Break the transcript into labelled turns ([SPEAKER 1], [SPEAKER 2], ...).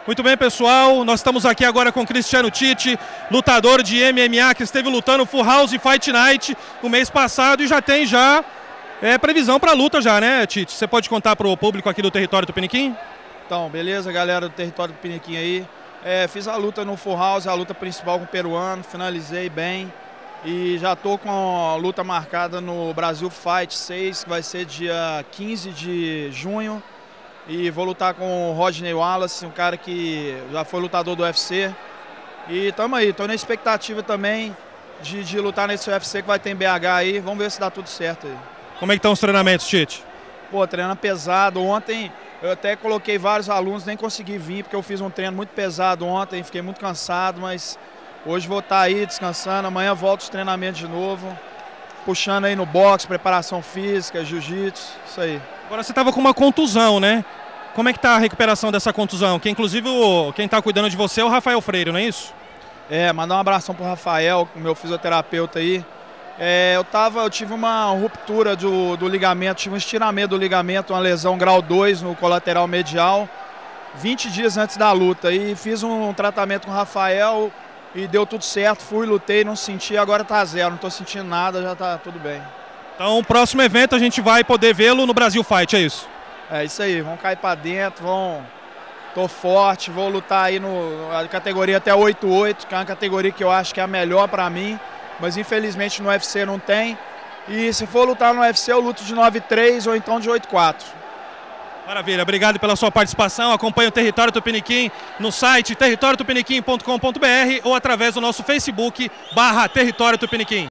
[SPEAKER 1] Muito bem, pessoal, nós estamos aqui agora com Cristiano Tite, lutador de MMA que esteve lutando Full House Fight Night no mês passado e já tem previsão para a luta já, né, Tite? Você pode contar para o público aqui do território Tupiniquim?
[SPEAKER 2] Então, beleza, galera do território Tupiniquim aí. Fiz a luta no Full House, a luta principal com o peruano, finalizei bem. E já tô com a luta marcada no Brasil Fight 6, que vai ser dia 15 de junho. E vou lutar com o Rodney Wallace, um cara que já foi lutador do UFC. E tamo aí, tô na expectativa também de lutar nesse UFC que vai ter em BH aí. Vamos ver se dá tudo certo aí.
[SPEAKER 1] Como é que estão os treinamentos, Tite?
[SPEAKER 2] Pô, treinando pesado. Ontem eu até coloquei vários alunos, nem consegui vir porque eu fiz um treino muito pesado ontem, fiquei muito cansado, mas hoje vou estar aí descansando, amanhã volto os treinamentos de novo, puxando aí no boxe, preparação física, jiu-jitsu, isso aí.
[SPEAKER 1] Agora você estava com uma contusão, né? Como é que tá a recuperação dessa contusão? Que inclusive quem está cuidando de você é o Rafael Freire, não é isso?
[SPEAKER 2] Mandar um abração pro Rafael, o meu fisioterapeuta aí. Eu tive uma ruptura do ligamento, tive um estiramento do ligamento, uma lesão grau 2 no colateral medial, 20 dias antes da luta. E fiz um tratamento com o Rafael e deu tudo certo, fui, lutei, não senti, agora tá zero, não tô sentindo nada, já tá tudo bem.
[SPEAKER 1] Então o próximo evento a gente vai poder vê-lo no Brasil Fight, é isso?
[SPEAKER 2] É isso aí, vão cair pra dentro, tô forte, vou lutar aí na categoria até 8-8, que é uma categoria que eu acho que é a melhor pra mim. Mas infelizmente no UFC não tem. E se for lutar no UFC eu luto de 9-3 ou então de 8-4.
[SPEAKER 1] Maravilha, obrigado pela sua participação. Acompanhe o Território Tupiniquim no site territoriotupiniquim.com.br ou através do nosso Facebook /Território Tupiniquim.